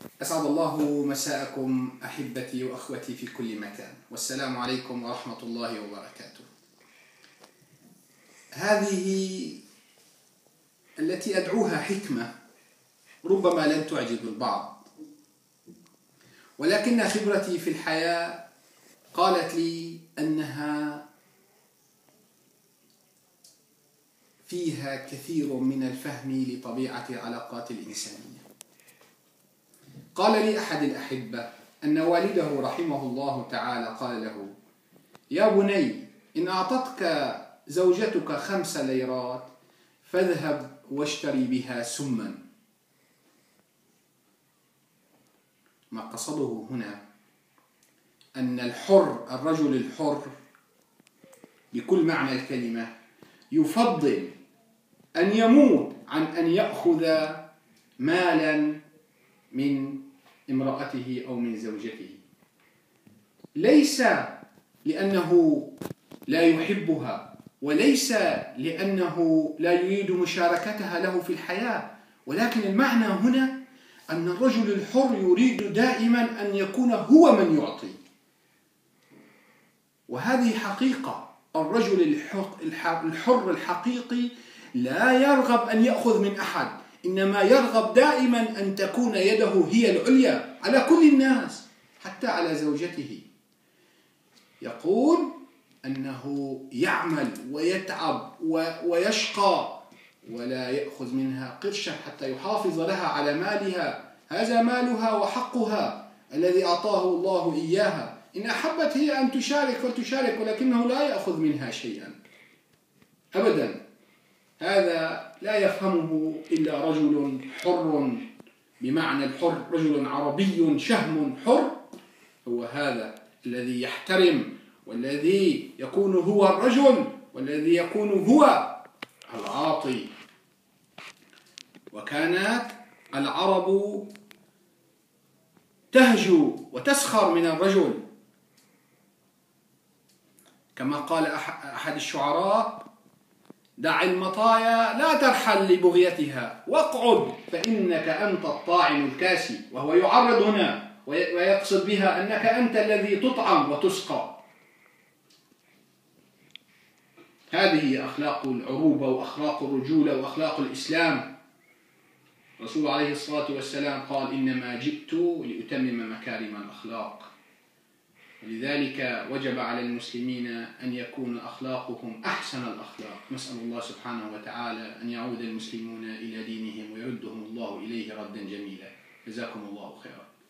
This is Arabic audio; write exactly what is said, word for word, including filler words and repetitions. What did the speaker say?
أسعد الله مساءكم أحبتي وأخوتي في كل مكان، والسلام عليكم ورحمة الله وبركاته. هذه التي أدعوها حكمة ربما لن تعجب البعض، ولكن خبرتي في الحياة قالت لي أنها فيها كثير من الفهم لطبيعة العلاقات الإنسانية. قال لي أحد الأحبة أن والده رحمه الله تعالى قال له: يا بني، إن أعطتك زوجتك خمس ليرات فاذهب واشتري بها سما. ما قصده هنا أن الحر، الرجل الحر بكل معنى الكلمة، يفضل أن يموت عن أن يأخذ مالا من امرأته أو من زوجته، ليس لأنه لا يحبها، وليس لأنه لا يريد مشاركتها له في الحياة، ولكن المعنى هنا أن الرجل الحر يريد دائما أن يكون هو من يعطي. وهذه حقيقة، الرجل الحر الحقيقي لا يرغب أن يأخذ من أحد، إنما يرغب دائما أن تكون يده هي العليا على كل الناس، حتى على زوجته. يقول أنه يعمل ويتعب ويشقى ولا يأخذ منها قرشا حتى يحافظ لها على مالها، هذا مالها وحقها الذي أعطاه الله إياها. إن أحبت هي أن تشارك فلتشارك، ولكنه لا يأخذ منها شيئا أبدا. هذا لا يفهمه إلا رجل حر بمعنى الحر، رجل عربي شهم حر، هو هذا الذي يحترم، والذي يكون هو الرجل، والذي يكون هو العاطي. وكانت العرب تهجو وتسخر من الرجل، كما قال أحد الشعراء: دع المطايا لا ترحل لبغيتها واقعد فإنك أنت الطاعم الكاسي. وهو يعرض هنا ويقصد بها أنك أنت الذي تطعم وتسقى. هذه أخلاق العروبة وأخلاق الرجولة وأخلاق الإسلام. الرسول عليه الصلاة والسلام قال: إنما جئت لأتمم مكارم الأخلاق. ولذلك وجب على المسلمين أن يكون أخلاقهم أحسن الأخلاق. نسأل الله سبحانه وتعالى أن يعود المسلمون إلى دينهم ويردهم الله إليه ردا جميلا. جزاكم الله خيرا.